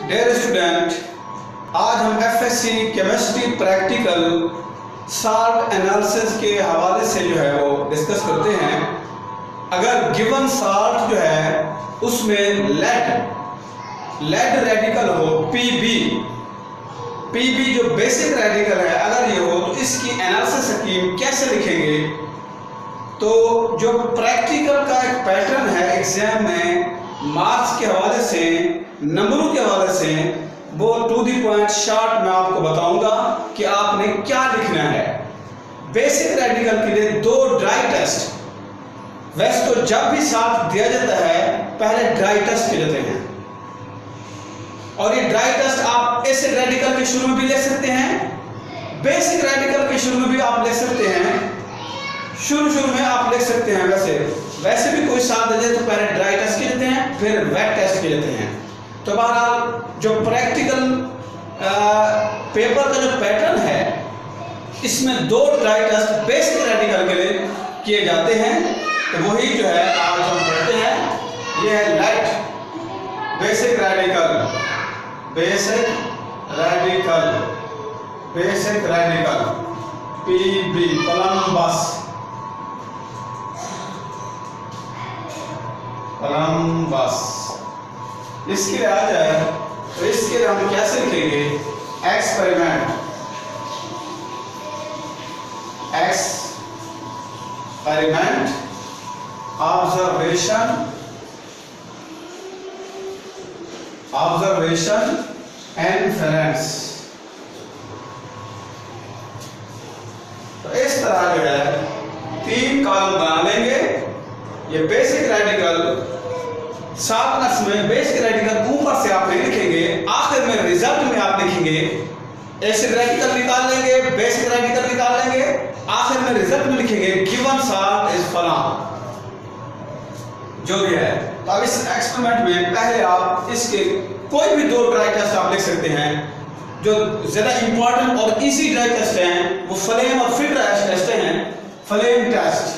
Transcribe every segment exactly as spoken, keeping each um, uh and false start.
Dear student, आज हम FSc chemistry practical salt analysis के हवाले से जो है वो डिस्कस करते हैं। अगर गिवन साल्ट जो है उसमें लेड लेड रेडिकल हो पीबी पीबी जो बेसिक रेडिकल है अगर ये हो तो इसकी एनालिसिस स्कीम कैसे लिखेंगे। तो जो प्रैक्टिकल का एक पैटर्न है एग्जाम में मार्क्स के हवाले से, नंबरों के हवाले से, वो टू दी पॉइंट शॉर्ट मैं आपको बताऊंगा कि आपने क्या लिखना है। बेसिक रेडिकल के लिए दो ड्राई टेस्ट, वैसे तो जब भी साथ दिया जाता है पहले ड्राई टेस्ट किए जाते हैं, और ये ड्राई टेस्ट आप एसिड रेडिकल के शुरू में भी ले सकते हैं, बेसिक रेडिकल के शुरू में भी आप ले सकते हैं, शुरू शुरू में आप लिख सकते हैं। वैसे वैसे भी कोई साथ दे तो पहले ड्राई टेस्ट किए जाते हैं फिर वेट टेस्ट किए जाते हैं। तो बहरहाल जो प्रैक्टिकल पेपर का जो पैटर्न है इसमें दो ड्राई टेस्ट बेसिक रेडिकल के लिए किए जाते हैं। तो वही जो है आज हम पढ़ते हैं। ये है light basic radical basic radical basic radical PB plumbus plumbus. इसके लिए आ जाए तो इसके लिए हम कैसे लिखेंगे? Experiment experiment observation observation inference. तो इस तरह जो है तीन कॉलम बना लेंगे। ये बेसिक रेडिकल सात नक्स में बेसिक रेडिकल ऊपर से आप नहीं लिखेंगे, आखिर में रिजल्ट में आप लिखेंगे। एसिड रेडिकल निकाल लेंगे, बेसिक रेडिकल निकाल लेंगे, आखिर में रिजल्ट में लिखेंगे गिवन साल्ट इज फलां जो भी है। तो अब इस एक्सपेरिमेंट में पहले आप इसके कोई भी दो ड्राई टेस्ट आप लिख सकते हैं। जो ज्यादा इंपॉर्टेंट और इजी ड्राई टेस्ट हैं वो फ्लेम और फिल्टर एश टेस्ट हैं। फ्लेम टेस्ट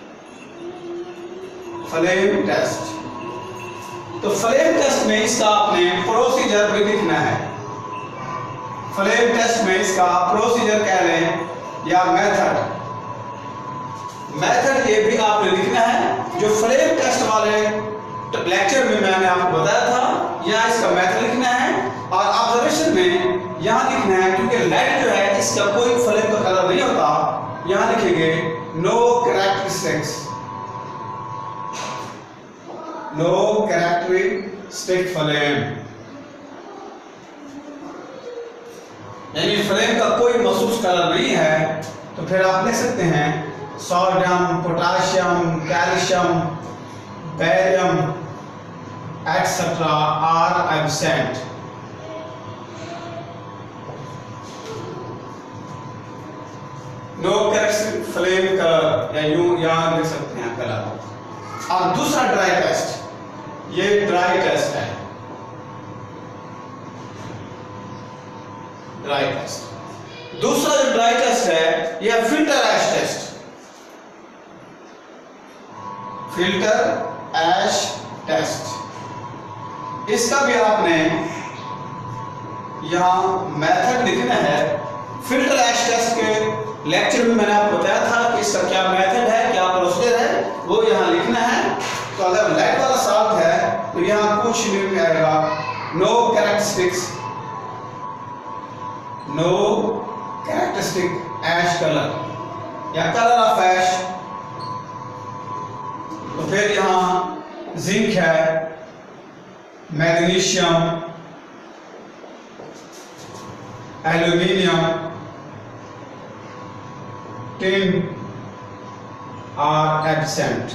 फ्लेम टेस्ट तो फ्लेम टेस्ट में इसका आपने प्रोसीजर भी लिखना है। फ्लेम टेस्ट में इसका प्रोसीजर कह लें या मेथड मेथड ये भी आपने लिखना है। जो फ्लेम टेस्ट वाले लेक्चर में मैंने आपको बताया था, यहाँ इसका मेथड लिखना है और ऑब्जर्वेशन में यहाँ लिखना है। क्योंकि लाइट जो है इसका कोई फ्लेम का कलर नहीं होता, यहाँ लिखेंगे no characteristics no characteristic flame, यानी फ्लेम का कोई महसूस कलर नहीं है। तो फिर आप लिख सकते हैं sodium, potassium, calcium, barium etcetera are absent. No characteristic flame colour, या यूं यहां लिख सकते हैं कलर। और दूसरा ड्राई टेस्ट, ये ड्राई टेस्ट है, ड्राई टेस्ट। दूसरा जो ड्राई टेस्ट है यह filter ash test, filter ash test. इसका भी आपने यहां मेथड लिखना है। फिल्टर एश टेस्ट के लेक्चर में मैंने आपको बताया था कि इसका क्या मेथड है, क्या प्रोसीजर है, वो यहां लिखना है। तो अगर लाइट वाला साल्ट है तो यहां कुछ नहीं आएगा, no characteristics no characteristic ash colour या कलर ऑफ एश। तो फिर यहां जिंक है, magnesium, aluminium, tin are absent.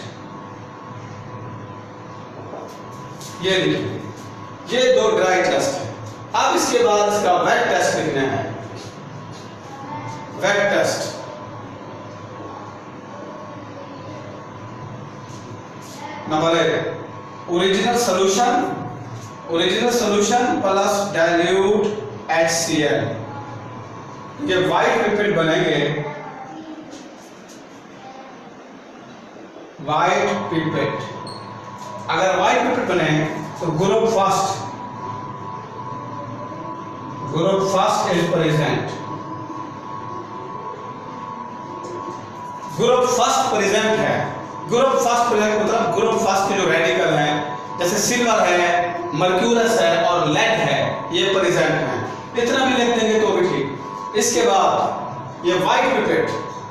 ये लिखेंगे। ये दो ड्राई टेस्ट है। अब इसके बाद इसका वेट टेस्ट लिखना है। वेट टेस्ट नंबर एक, original solution original solution plus dilute H C L. ये व्हाइट पिपेट बनेंगे, व्हाइट पिपेट। अगर व्हाइट पिपेट बने तो group first group first is present, group first present है। ग्रुप फर्स्ट प्रेजेंट मतलब ग्रुप फर्स्ट के जो रेडिकल हैं जैसे सिल्वर है, मर्क्यूरस है और लेड है, ये प्रेजेंट है। इतना भी लिख देंगे तो भी ठीक। इसके बाद ये व्हाइट पिपेट,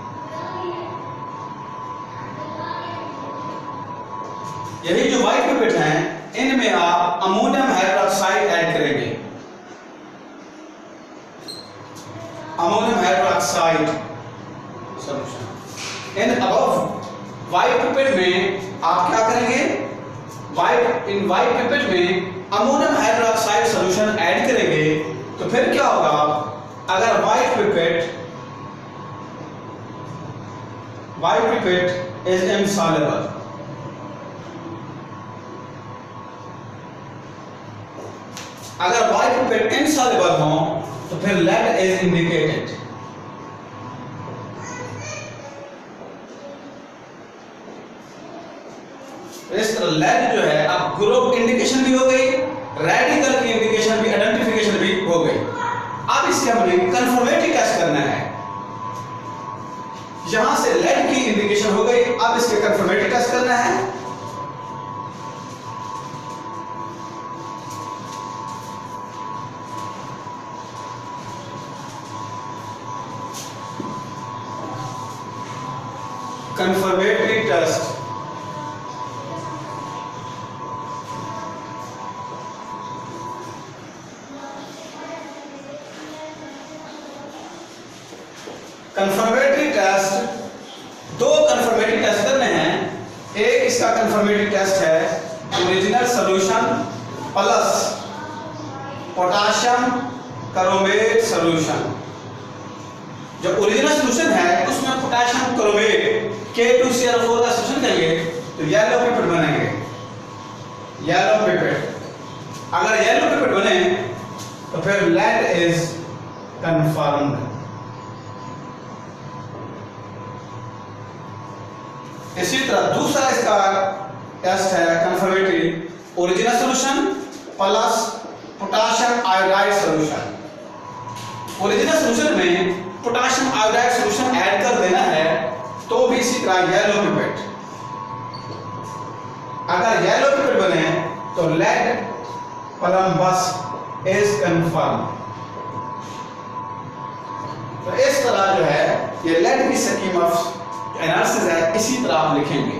यही जो व्हाइट पिपेट हैं इनमें आप अमोनियम हाइड्रोक्साइड ऐड करेंगे, ammonium hydroxide solution. In above white pipette में आप क्या करेंगे, व्हाइट इन व्हाइट पिपेट में अमोनियम हाइड्रोक्साइड सॉल्यूशन ऐड करेंगे तो फिर क्या होगा, अगर white pipette white pipette is insoluble, अगर व्हाइट पिपेट इनसॉल्युबल हो तो फिर लेड इज इंडिकेटेड। इस तरह लेड जो है अब ग्रुप इंडिकेशन भी हो गई, रेडिकल की इंडिकेशन भी, आइडेंटिफिकेशन भी हो गई। अब इससे हमें कंफर्मेटरी टेस्ट करना है। यहां से लेड की इंडिकेशन हो गई, अब इसके कंफर्मेटरी टेस्ट करना है। कंफर्मेटरी टेस्ट कंफर्मेटरी टेस्ट दो कंफर्मेटरी टेस्ट करने हैं। एक इसका कंफर्मेटरी टेस्ट है original solution plus potassium chromate solution. जो ओरिजिनल सॉल्यूशन है उसमें पोटेशियम क्रोमेट के टू सी एल फोर का सॉल्यूशन देंगे तो येलो पिपेट बनेंगे, येलो पिपेट। अगर येलो पिपेट बने तो फिर लेड इज कंफर्म्ड। इसी तरह दूसरा इसका टेस्ट है confirmatory original solution plus potassium iodide solution. Original solution में पोटेशियम आयोडाइड सॉल्यूशन ऐड कर देना है तो भी इसी तरह येलो पिपेट। अगर येलो पिपेट बने तो लेड प्लम्बस इज कंफर्म। तो इस तरह जो है ये लेड की स्कीम ऑफ एनालिसिस है, इसी तरह आप लिखेंगे।